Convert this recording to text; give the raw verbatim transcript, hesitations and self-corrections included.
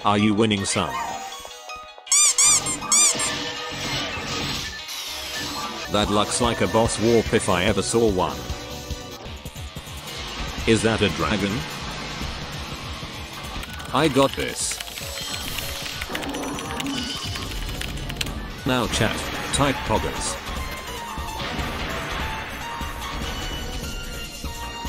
Are you winning some? That looks like a boss warp if I ever saw one. Is that a dragon? I got this. Now chat, type poggers.